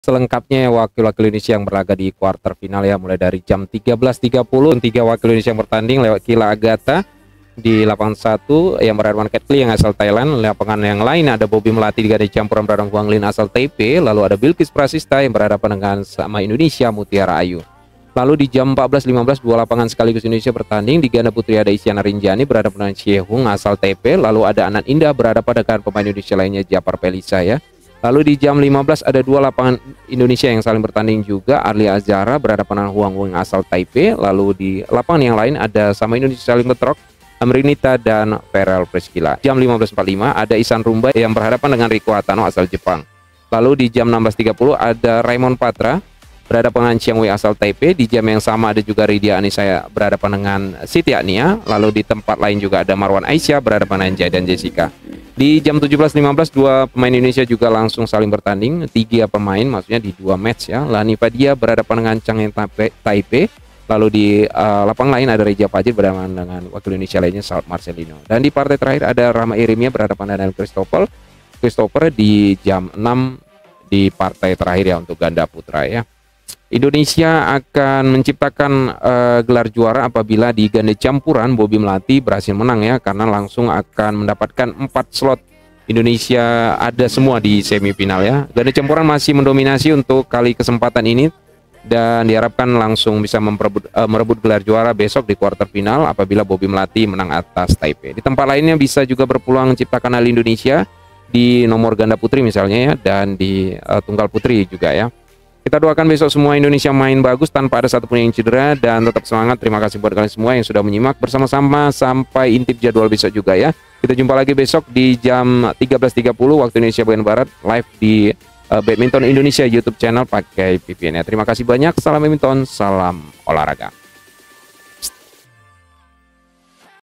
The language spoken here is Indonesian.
selengkapnya wakil-wakil Indonesia yang berlaga di kuarter final ya, mulai dari jam 13.30 tiga wakil Indonesia yang bertanding lewat Kila Agatha di lapangan 1 yang berhadapan Cat Klee yang asal Thailand. Lapangan yang lain ada Bobby Melati di ganda campuran berhadapan Huang Lin asal Taipei, lalu ada Bilkis Prasista yang berhadapan dengan sama Indonesia Mutiara Ayu. Lalu di jam 14.15 dua lapangan sekaligus Indonesia bertanding. Di ganda putri ada Isyana Rinjani berhadapan dengan Xie Hung asal Taipei, lalu ada Anand Indah berhadapan dengan pemain Indonesia lainnya Japar Pelisa ya. Lalu di jam 15 ada dua lapangan Indonesia yang saling bertanding juga. Arli Azhara berhadapan dengan Huang Weng asal Taipei. Lalu di lapangan yang lain ada sama Indonesia saling bentrok, Amrinita dan Ferel Priscila. Jam 15.45 ada Isan Rumba yang berhadapan dengan Riko Hatano asal Jepang. Lalu di jam 16.30 ada Raymond Patra berhadapan dengan Chiang Wei asal Taipei. Di jam yang sama ada juga Ridya Anissa berhadapan dengan Siti Agnia. Lalu di tempat lain juga ada Marwan Aisyah berhadapan dengan Jai dan Jessica. Di jam 17.15 dua pemain Indonesia juga langsung saling bertanding. Tiga pemain maksudnya di dua match ya. Lani Fadia berhadapan dengan Chang Yen Taipei. Lalu di lapangan lain ada Reja Fajir berhadapan dengan wakil Indonesia lainnya Saud Marcelino. Dan di partai terakhir ada Rama Irimia berhadapan dengan Christopher di jam 6 di partai terakhir ya untuk ganda putra ya. Indonesia akan menciptakan gelar juara apabila di ganda campuran Bobby Melati berhasil menang ya, karena langsung akan mendapatkan 4 slot. Indonesia ada semua di semifinal ya. Ganda campuran masih mendominasi untuk kali kesempatan ini dan diharapkan langsung bisa merebut gelar juara besok di kuarter final apabila Bobby Melati menang atas Taipei. Di tempat lainnya bisa juga berpeluang menciptakan hal Indonesia di nomor ganda putri misalnya ya, dan di tunggal putri juga ya. Kita doakan besok semua Indonesia main bagus tanpa ada satupun yang cedera dan tetap semangat. Terima kasih buat kalian semua yang sudah menyimak bersama-sama sampai intip jadwal besok juga ya. Kita jumpa lagi besok di jam 13.30 waktu Indonesia bagian Barat live di Badminton Indonesia YouTube channel pakai VPN ya. Terima kasih banyak. Salam badminton, salam olahraga.